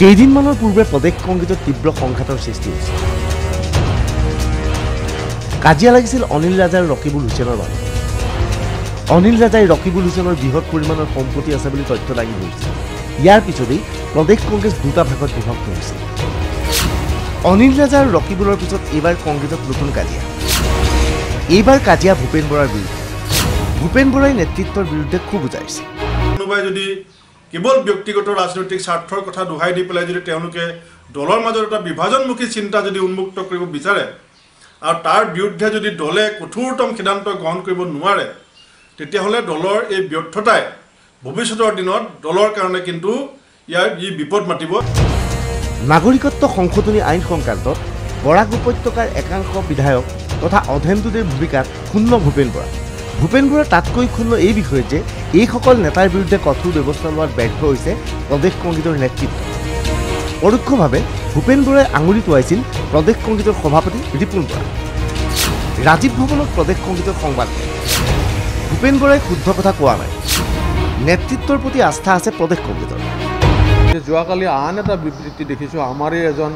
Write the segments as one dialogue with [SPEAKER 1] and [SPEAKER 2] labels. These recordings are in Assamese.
[SPEAKER 1] কেইদিনমানৰ পূৰ্বে প্ৰদেশ কংগ্ৰেছত তীব্ৰ সংঘাতৰ সৃষ্টি হৈছিল। কাজিয়া লাগিছিল অনিল ৰাজা আৰু ৰকিবুল হুছেইনৰ মাজত। অনিল ৰাজাই ৰকিবুল হুছেইনৰ বৃহৎ পৰিমাণৰ সম্পত্তি আছে বুলি তথ্য দাঙি ধৰিছিল। ইয়াৰ পিছতেই প্ৰদেশ কংগ্ৰেছ দুটা ভাগত বিভক্ত হৈছিল। অনিল ৰাজা আৰু ৰকিবুলৰ পিছত এইবাৰ কংগ্ৰেছত নতুন কাজিয়া। এইবাৰ কাজিয়া ভূপেন বৰাৰ বিৰুদ্ধে। ভূপেন বৰাই নেতৃত্বৰ বিৰুদ্ধে খুব উজাইছে।
[SPEAKER 2] কোনোবাই যদি কেৱল ব্যক্তিগত ৰাজনৈতিক স্বাৰ্থৰ কথা দোহাই দি পেলাই যদি তেওঁলোকে দলৰ মাজত এটা বিভাজনমুখী চিন্তা যদি উন্মুক্ত কৰিব বিচাৰে আৰু তাৰ বিৰুদ্ধে যদি দলে কঠোৰতম সিদ্ধান্ত গ্ৰহণ কৰিব নোৱাৰে, তেতিয়াহ'লে দলৰ এই ব্যৰ্থতাই ভৱিষ্যতৰ দিনত দলৰ কাৰণে কিন্তু ই বিপদ মাতিব।
[SPEAKER 1] নাগৰিকত্ব সংশোধনী আইন সংক্ৰান্তত বৰাক উপত্যকাৰ একাংশ বিধায়ক তথা অধেন্দুদেৰ ভূমিকাত ক্ষুণ্ণ ভূপেন বৰা। ভূপেন বৰা তাতকৈ ক্ষুণ্ণ এই বিষয়ে যে এইসকল নেতাৰ বিৰুদ্ধে কঠোৰ ব্যৱস্থা লোৱাত ব্যৰ্থ হৈছে প্ৰদেশ কংগ্ৰেছৰ নেতৃত্ব। পৰোক্ষভাৱে ভূপেন বৰাই আঙুলি টোৱাইছিল প্ৰদেশ কংগ্ৰেছৰ সভাপতি ৰিপুণ বৰা। ৰাজীৱ ভৱনত প্ৰদেশ কংগ্ৰেছৰ সংবাদ ভূপেন বৰাই শুদ্ধ কথা কোৱা নাই। নেতৃত্বৰ প্ৰতি আস্থা আছে প্ৰদেশ কংগ্ৰেছৰ।
[SPEAKER 3] যোৱাকালি আন এটা বিবৃতি দেখিছোঁ, আমাৰে এজন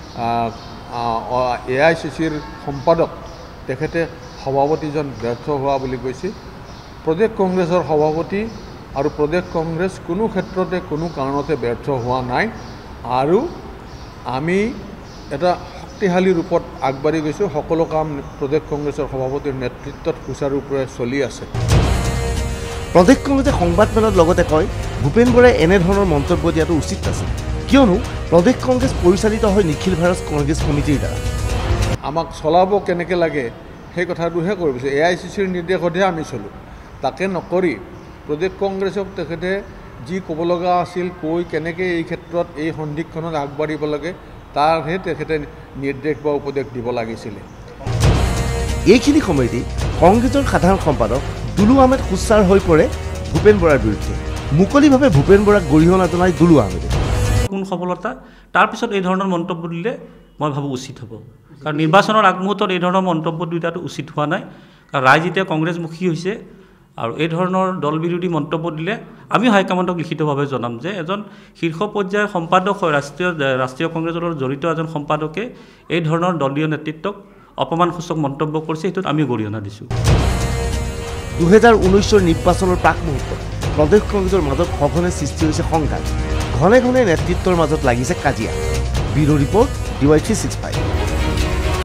[SPEAKER 3] AICCৰ সম্পাদক তেখেতে সভাপতিজন ব্যৰ্থ হোৱা বুলি কৈছে। প্ৰদেশ কংগ্ৰেছৰ সভাপতি আৰু প্ৰদেশ কংগ্ৰেছ কোনো ক্ষেত্ৰতে কোনো কাৰণতে ব্যৰ্থ হোৱা নাই আৰু আমি এটা শক্তিশালী ৰূপত আগবাঢ়ি গৈছোঁ। সকলো কাম প্ৰদেশ কংগ্ৰেছৰ সভাপতিৰ নেতৃত্বত সুচাৰুৰূপে চলি আছে।
[SPEAKER 1] প্ৰদেশ কংগ্ৰেছে সংবাদমেলত লগতে কয়, ভূপেন বৰাই এনেধৰণৰ মন্তব্য দিয়াটো উচিত নাছিল, কিয়নো প্ৰদেশ কংগ্ৰেছ পৰিচালিত হয় নিখিল ভাৰত কংগ্ৰেছ কমিটিৰ দ্বাৰা।
[SPEAKER 3] আমাক চলাব কেনেকৈ লাগে সেই কথাটোহে কৰিব বিচাৰে। AICCৰ নিৰ্দেশতহে আমি চলোঁ। তাকে নকৰি প্ৰদেশ কংগ্ৰেছক তেখেতে যি ক'ব লগা আছিল, কৈ কেনেকৈ এই ক্ষেত্ৰত এই সন্ধিক্ষণত আগবাঢ়িব লাগে তাৰহে তেখেতে নিৰ্দেশ বা উপদেশ দিব লাগিছিলে।
[SPEAKER 1] এইখিনি সময়তেই কংগ্ৰেছৰ সাধাৰণ সম্পাদক দুলু আহমেদ সোচ্চাৰ হৈ পৰে ভূপেন বৰাৰ বিৰুদ্ধে। মুকলিভাৱে ভূপেন বৰাক গৰিহণা জনাই দুলু আহমেদে।
[SPEAKER 4] কোন সফলতা তাৰপিছত এই ধৰণৰ মন্তব্য দিলে মই ভাবোঁ উচিত হ'ব, কাৰণ নিৰ্বাচনৰ আগমুহূৰ্তত এই ধৰণৰ মন্তব্য দিয়াটো উচিত হোৱা নাই। কাৰণ ৰাইজ এতিয়া কংগ্ৰেছমুখী হৈছে আৰু এই ধৰণৰ দল বিৰোধী মন্তব্য দিলে আমি হাইকমাণ্ডক লিখিতভাৱে জনাম যে এজন শীৰ্ষ পৰ্যায়ৰ সম্পাদক হয়, ৰাষ্ট্ৰীয় কংগ্ৰেছৰ লগত জড়িত এজন সম্পাদকে এই ধৰণৰ দলীয় নেতৃত্বক অপমানসূচক মন্তব্য কৰিছে, সেইটোত আমি গৰিহণা দিছোঁ।
[SPEAKER 1] 2019 নিৰ্বাচনৰ প্ৰাক মুহূৰ্তত প্ৰদেশ কংগ্ৰেছৰ মাজত সঘনে সৃষ্টি হৈছে সংঘাত। ঘনে ঘনে নেতৃত্বৰ মাজত লাগিছে কাজিয়া। Bureau report DY365।